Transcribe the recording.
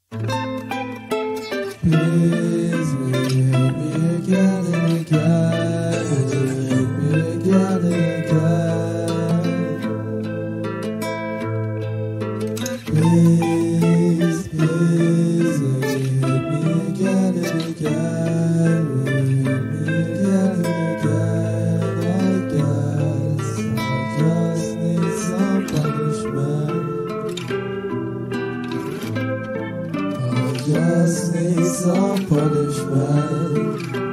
Please will you help me again and again? Will you help me again and again? Please, please, will you help me again and again? Will you help me again and again? I guess I just need some punishment. I just need some punishment.